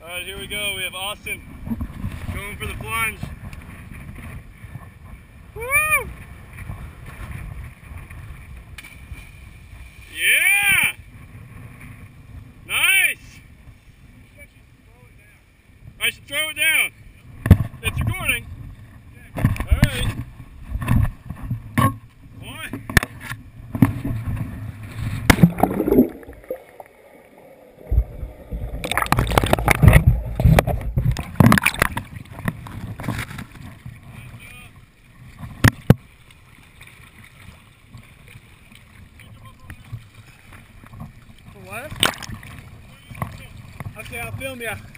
Alright, here we go. We have Austin going for the plunge. Woo! Yeah! Nice! I should throw it down. It's recording. Alright. One. What? Okay, I'll film ya.